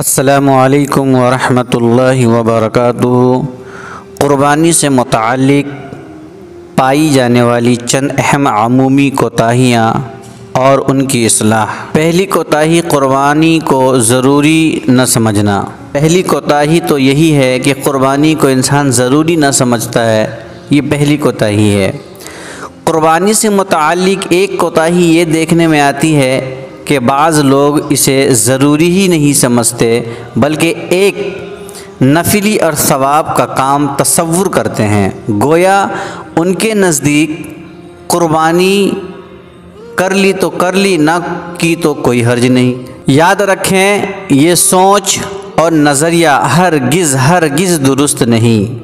السلام علیکم ورحمۃ اللہ وبرکاتہ۔ قربانی سے متعلق پائی جانے والی چند اہم عمومی کوتاہیاں اور ان کی اصلاح۔ پہلی کوتاہی قربانی کو ضروری نہ سمجھنا۔ پہلی کوتاہی تو یہی ہے کہ قربانی کو انسان ضروری نہ سمجھتا ہے، یہ پہلی کوتاہی ہے۔ قربانی سے متعلق ایک کوتاہی یہ دیکھنے میں آتی ہے کہ بعض لوگ اسے ضروری ہی نہیں سمجھتے بلکہ ایک نفلی اور ثواب کا کام تصور کرتے ہیں، گویا ان کے نزدیک قربانی کر لی تو کر لی، نہ کی تو کوئی حرج نہیں۔ یاد رکھیں، یہ سوچ اور نظریہ ہرگز درست نہیں۔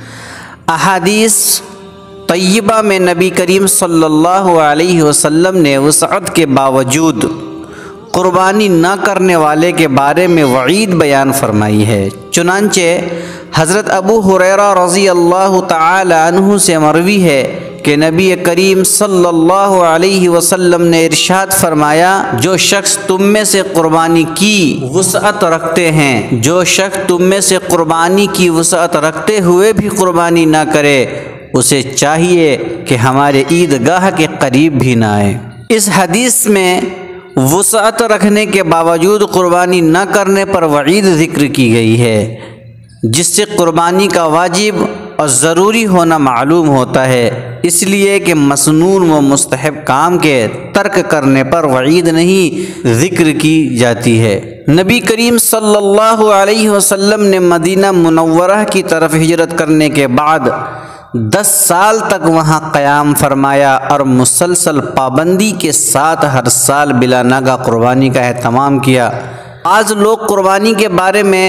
احادیث طیبہ میں نبی کریم صلی اللہ علیہ وسلم نے وسعت کے باوجود قربانی نہ کرنے والے کے بارے میں وعید بیان فرمائی ہے۔ چنانچہ حضرت ابو ہریرہ رضی اللہ تعالی عنہ سے مروی ہے کہ نبی کریم صلی اللہ علیہ وسلم نے ارشاد فرمایا، جو شخص تم میں سے قربانی کی وسعت رکھتے ہیں، جو شخص تم میں سے قربانی کی وسعت رکھتے ہوئے بھی قربانی نہ کرے، اسے چاہیے کہ ہمارے عیدگاہ کے قریب بھی نہ آئے۔ اس حدیث میں وسعت رکھنے کے باوجود قربانی نہ کرنے پر وعید ذکر کی گئی ہے، جس سے قربانی کا واجب اور ضروری ہونا معلوم ہوتا ہے، اس لیے کہ مسنون و مستحب کام کے ترک کرنے پر وعید نہیں ذکر کی جاتی ہے۔ نبی کریم صلی اللہ علیہ وسلم نے مدینہ منورہ کی طرف ہجرت کرنے کے بعد 10 سال تک وہاں قیام فرمایا اور مسلسل پابندی کے ساتھ ہر سال بلا ناغہ قربانی کا اہتمام کیا۔ آج لوگ قربانی کے بارے میں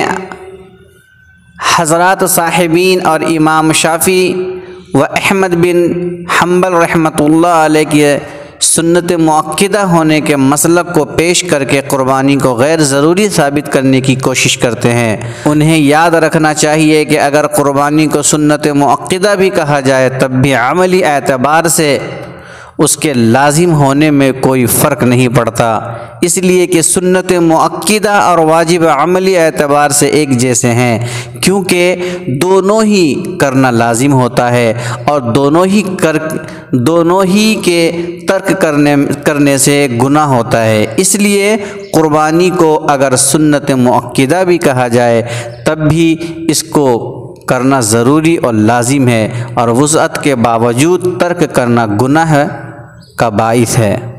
حضرات صاحبین اور امام شافعی و احمد بن حنبل رحمۃ اللہ علیہ کے سنت مؤکدہ ہونے کے مسلک کو پیش کر کے قربانی کو غیر ضروری ثابت کرنے کی کوشش کرتے ہیں۔ انہیں یاد رکھنا چاہیے کہ اگر قربانی کو سنت مؤکدہ بھی کہا جائے تب بھی عملی اعتبار سے اس کے لازم ہونے میں کوئی فرق نہیں پڑتا، اس لیے کہ سنت مؤکدہ اور واجب عملی اعتبار سے ایک جیسے ہیں، کیونکہ دونوں ہی کرنا لازم ہوتا ہے اور دونوں ہی کے ترک کرنے سے گناہ ہوتا ہے۔ اس لیے قربانی کو اگر سنت مؤکدہ بھی کہا جائے تب بھی اس کو کرنا ضروری اور لازم ہے، اور وسعت کے باوجود ترک کرنا گناہ کا باعث ہے۔